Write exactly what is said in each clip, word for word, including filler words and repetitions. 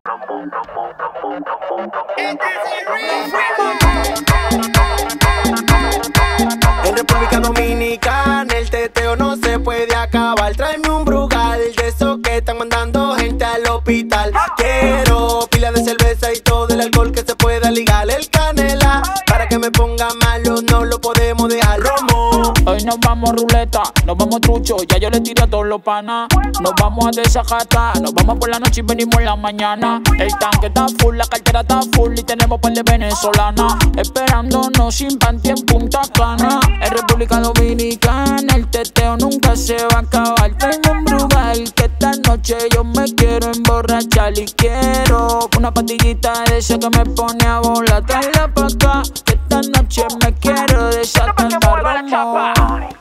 En República Dominicana el teteo no se puede acabar. Tráeme un Brugal de esos que están mandando gente al hospital. Quiero pila de cerveza y todo el alcohol que se pueda ligar. El canela, para que me ponga malo, no lo podemos dejar. Romo. Hoy nos vamos ruleta, nos vamos trucho, ya yo le tiré a todos los panas. Nos vamos a desacatar, nos vamos por la noche y venimos en la mañana. El tanque está full, la cartera está full y tenemos par de venezolanas esperándonos sin panty en Punta Cana. En República Dominicana el teteo nunca se va a acabar. Tengo un Brugal que esta noche yo me quiero emborrachar y quiero una pastillita de esa que me pone a volar. Tráela pa' acá, que esta noche me quiero desatar. Romo.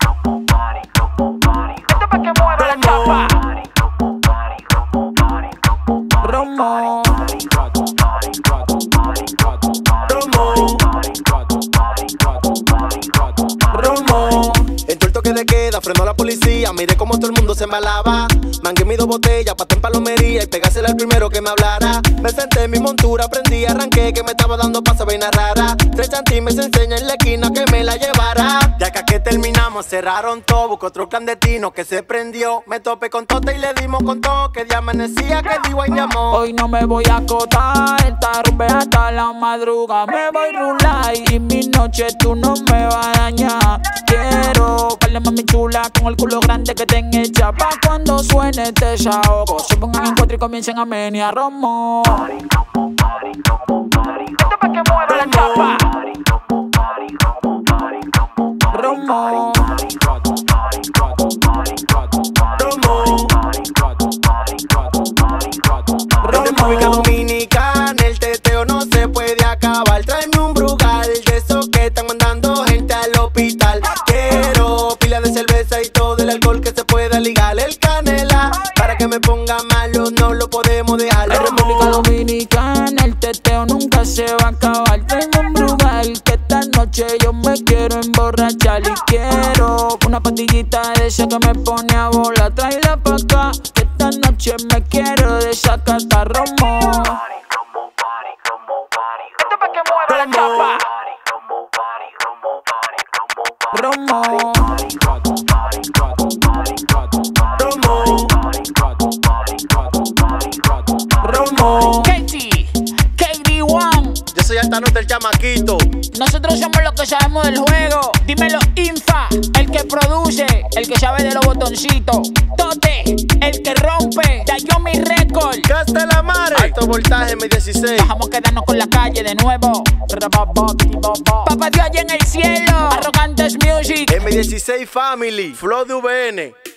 Romo. Romo. En todo el toque de queda frenó a la policía. Mire cómo todo el mundo se embalaba. Mangué mis dos botellas, paté en palomería y pegársela al primero que me hablara. Me senté en mi montura, aprendí, arranqué que me estaba dando paso vaina rara. Tres chantis me enseña en la esquina que me la llevara. Ya acá que terminamos cerraron todo, busco otro clandestino que se prendió. Me topé con Tota y le dimos con todo, que día amanecía, que digo y llamó. Hoy no me voy a acotar, esta rumbe hasta la madruga. Me voy a rular y mi noche tú no me vas a dañar. Quiero darle mami chula con el culo grande que ten hecha. Pa' cuando suene este desahogo, se pongan en cuatro y comiencen a menear. Romo. Esto pa' que mueva la chapa. Romo. En República Dominicana el teteo no se puede acabar. Tráeme un Brugal de esos que están mandando gente al hospital. Quiero pila de cerveza y todo el alcohol que se pueda ligar. El canela, para que me ponga malo, no lo podemos dejar. En República Dominicana el teteo nunca se va a acabar. Tengo un Brugal que esta noche yo me quiero emborrachar y quiero una pastillita de esa que me pone a volar. Tráela pa' acá, que esta noche me quiero desacatar. Romo. Esto pa' que mueva la chapa. Romo. Romo. Katie, K D uno. Yo soy Altanote el chamaquito. Nosotros somos los que sabemos del juego. Dímelo, Infa, el que produce, el que sabe de los botoncitos. Tote, el que rompe. Dayomi Record. Castelamare. Alto voltaje, mi dieciséis. Bajamos quedarnos con la calle de nuevo. Papá Dios allá en el cielo. Arrogantes Music. M dieciséis Family. Flow de V N.